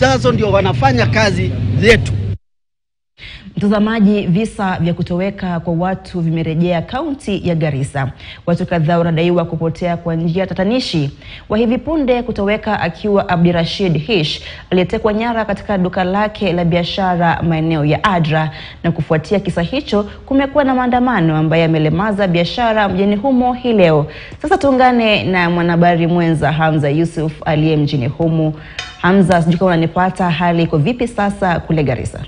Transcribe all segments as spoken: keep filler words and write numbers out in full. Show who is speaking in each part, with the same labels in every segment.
Speaker 1: zijazo ndio wanafanya kazi zetu.
Speaker 2: Mtazamaji, visa vya kutoweka kwa watu vimerejea kaunti ya Garissa. Watu kadhaa wanadaiwa kupotea kwa njia tatanishi. Wa hivi punde kutoweka akiwa Abdirashid Hish aliyetekwa nyara katika duka lake la biashara maeneo ya Adra, na kufuatia kisa hicho kumekuwa na maandamano ambayo yamelemaza biashara mjini humo hii leo. Sasa tuungane na mwanahabari mwenza Hamza Yusuf aliye mjini humo. Hamza, sijui kama unanipata, hali iko vipi sasa kule Garissa?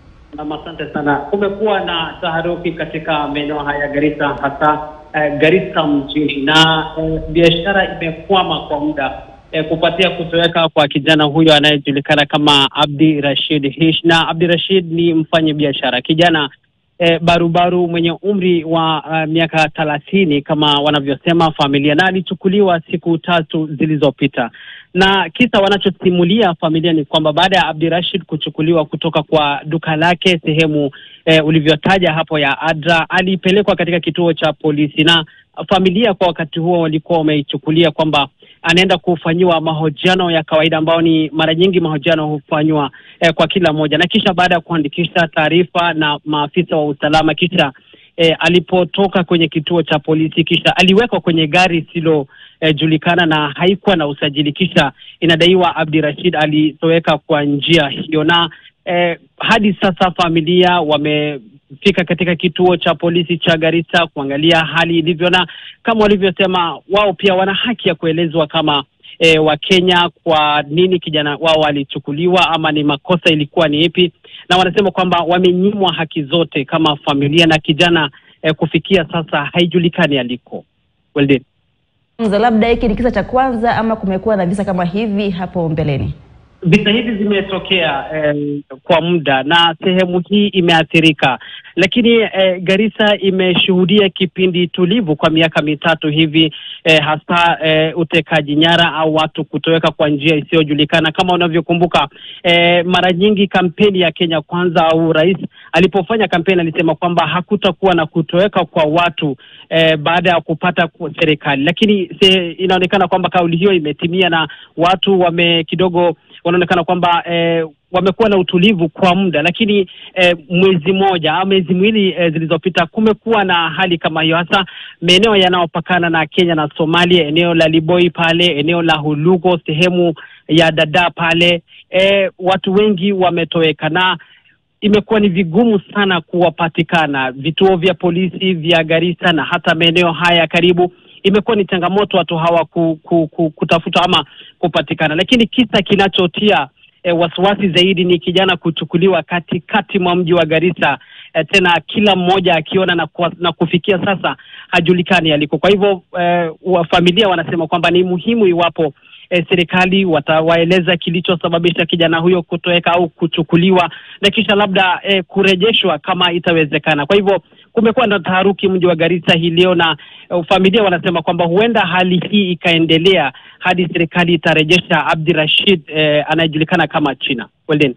Speaker 3: Na asante sana. Kumekuwa na taharuki katika maeneo haya Garissa, hasa eh, Garissa mjini, na eh, biashara imekwama kwa muda eh, kupatia kutoweka kwa kijana huyo anayejulikana kama Abdirashid Hish. Na Abdirashid ni mfanya biashara, kijana eh, barubaru mwenye umri wa uh, miaka thelathini kama wanavyosema familia, na alichukuliwa siku tatu zilizopita. Na kisa wanachosimulia familia ni kwamba baada ya Abdirashid kuchukuliwa kutoka kwa duka lake sehemu eh, ulivyotaja hapo ya Adra, alipelekwa katika kituo cha polisi, na familia kwa wakati huo walikuwa wameichukulia kwamba anaenda kufanyiwa mahojiano ya kawaida ambao ni mara nyingi mahojiano hufanywa eh, kwa kila moja. Na kisha baada ya kuandikisha taarifa na maafisa wa usalama, kisha eh, alipotoka kwenye kituo cha polisi, kisha aliwekwa kwenye gari silo eh, julikana na haikuwa na usajili. Kisha inadaiwa Abdirashid alitoweka kwa njia hiyo, na eh, hadi sasa familia wamefika katika kituo cha polisi cha Garissa kuangalia hali ilivyo, na kama walivyosema wao pia wana haki ya kuelezwa kama e, wa Kenya kwa nini kijana wao alichukuliwa, ama ni makosa ilikuwa ni ipi. Na wanasema kwamba wamenyimwa haki zote kama familia, na kijana e, kufikia sasa haijulikani aliko. Well done.
Speaker 2: Labda hiki ni kisa cha kwanza ama kumekuwa na visa kama hivi hapo mbeleni?
Speaker 3: Visa hivi zimetokea eh, kwa muda na sehemu hii imeathirika, lakini eh, Garissa imeshuhudia kipindi tulivu kwa miaka mitatu hivi, eh, hasa eh, utekaji nyara au watu kutoweka kwa njia isiyojulikana. Kama unavyokumbuka, eh, mara nyingi kampeni ya Kenya Kwanza au rais alipofanya kampeni alisema kwamba hakutakuwa na kutoweka kwa watu eh, baada ya kupata serikali, lakini se, inaonekana kwamba kauli hiyo imetimia na watu wame kidogo wanaonekana kwamba eh, wamekuwa na utulivu kwa muda. Lakini eh, mwezi moja au mwezi miwili eh, zilizopita kumekuwa na hali kama hiyo, hasa maeneo yanayopakana na Kenya na Somalia, eneo la Liboi pale, eneo la Hulugo, sehemu ya Dada pale, eh, watu wengi wametoweka na imekuwa ni vigumu sana kuwapatikana. Vituo vya polisi vya Garissa na hata maeneo haya karibu imekuwa ni changamoto watu hawa ku, ku, ku, kutafuta ama kupatikana. Lakini kisa kinachotia e, wasiwasi zaidi ni kijana kuchukuliwa katikati mwa mji wa Garissa, e, tena kila mmoja akiona na, na kufikia sasa hajulikani aliko. Kwa hivyo e, wa familia wanasema kwamba ni muhimu iwapo E, serikali watawaeleza kilichosababisha kijana huyo kutoweka au kuchukuliwa, na kisha labda e, kurejeshwa kama itawezekana. Kwa hivyo kumekuwa na taharuki mji wa Garissa hii leo, na e, familia wanasema kwamba huenda hali hii ikaendelea hadi serikali itarejesha Abdirashid e, anayejulikana kama China. Well done.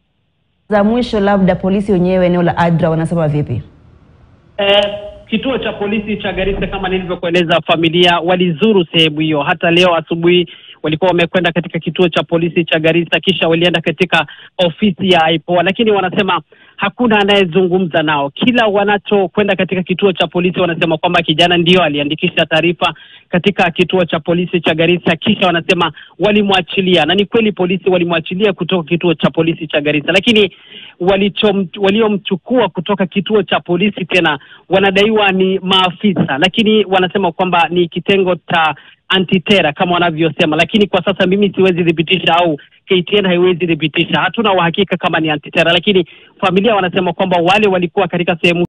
Speaker 2: Za mwisho, labda polisi wenyewe eneo la Adra wanasema vipi?
Speaker 3: Eh, kituo cha polisi cha Garissa kama nilivyokueleza, familia walizuru sehemu hiyo. Hata leo asubuhi walikuwa wamekwenda katika kituo cha polisi cha Garissa, kisha walienda katika ofisi ya I P O A, lakini wanasema hakuna anayezungumza nao. Kila wanachokwenda katika kituo cha polisi wanasema kwamba kijana ndio aliandikisha taarifa katika kituo cha polisi cha Garissa, kisha wanasema walimwachilia. Na ni kweli polisi walimwachilia kutoka kituo cha polisi cha Garissa, lakini walichom waliomchukua kutoka kituo cha polisi tena wanadaiwa ni maafisa, lakini wanasema kwamba ni kitengo cha antitera kama wanavyosema. Lakini kwa sasa mimi siwezi thibitisha au K T N haiwezi thibitisha, hatuna uhakika kama ni antitera, lakini familia wanasema kwamba wale walikuwa katika sehemu